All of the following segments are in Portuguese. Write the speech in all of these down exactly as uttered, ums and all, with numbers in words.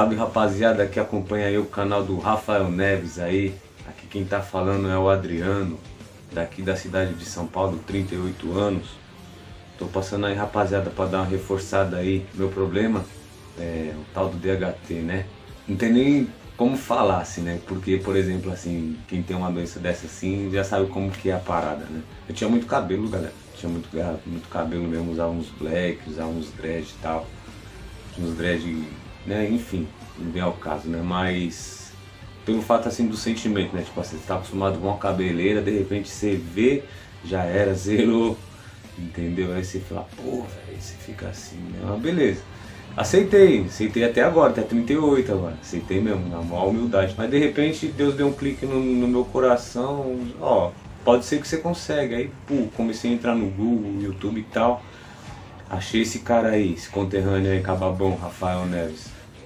Salve rapaziada que acompanha aí o canal do Rafael Neves aí. Aqui quem tá falando é o Adriano, daqui da cidade de São Paulo, trinta e oito anos. Tô passando aí rapaziada pra dar uma reforçada aí. Meu problema é o tal do D H T, né? Não tem nem como falar assim, né? Porque, por exemplo, assim, quem tem uma doença dessa assim já sabe como que é a parada, né? Eu tinha muito cabelo, galera. Tinha muito, muito cabelo mesmo, usava uns black, usava uns dread e tal. Uns dread, né? Enfim, não vem ao caso, né? Mas pelo fato assim do sentimento, né? Tipo assim, você tá acostumado com uma cabeleira, de repente você vê, já era, zerou, entendeu? Aí você fala, pô, velho, você fica assim, né? Mas beleza. Aceitei, aceitei até agora, até trinta e oito agora, aceitei mesmo, na maior humildade. Mas de repente Deus deu um clique no, no meu coração, ó, pode ser que você consegue. Aí, pô, comecei a entrar no Google, YouTube e tal. Achei esse cara aí, esse conterrâneo aí, Cababão, Rafael Neves.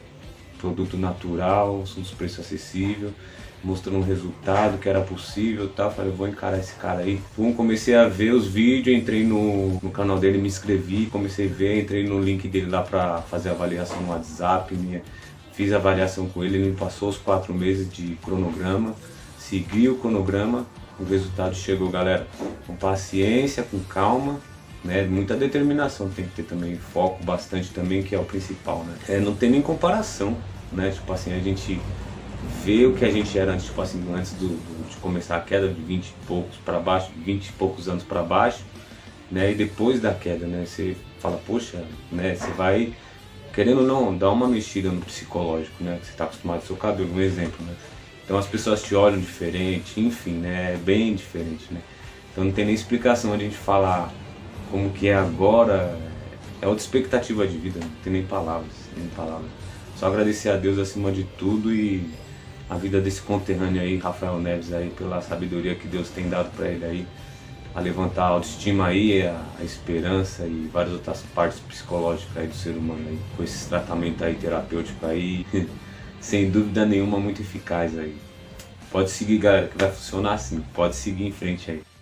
Produto natural, uns preços acessíveis, mostrando um resultado que era possível e tal. Falei, vou encarar esse cara aí. Pum, comecei a ver os vídeos, entrei no, no canal dele, me inscrevi, comecei a ver, entrei no link dele lá pra fazer a avaliação no WhatsApp. Minha, fiz a avaliação com ele, ele me passou os quatro meses de cronograma, segui o cronograma, o resultado chegou, galera. Com paciência, com calma. Né, muita determinação tem que ter também, foco bastante também, que é o principal, né? É, não tem nem comparação, né? Tipo assim, a gente vê o que a gente era antes, tipo assim, antes do, do, de começar a queda de vinte e poucos para baixo, vinte e poucos anos para baixo, né? E depois da queda, né? Você fala, poxa, né? Você vai, querendo ou não, dar uma mexida no psicológico, né? Você tá acostumado ao seu cabelo, um exemplo, né? Então as pessoas te olham diferente, enfim, né? É bem diferente, né? Então não tem nem explicação a gente falar como que é agora, é outra expectativa de vida, não tem nem palavras, nem palavras. Só agradecer a Deus acima de tudo e a vida desse conterrâneo aí, Rafael Neves aí, pela sabedoria que Deus tem dado para ele aí, a levantar a autoestima aí, a, a esperança e várias outras partes psicológicas aí do ser humano aí, com esse tratamento aí terapêutico aí, sem dúvida nenhuma muito eficaz aí. Pode seguir, galera, que vai funcionar assim, pode seguir em frente aí.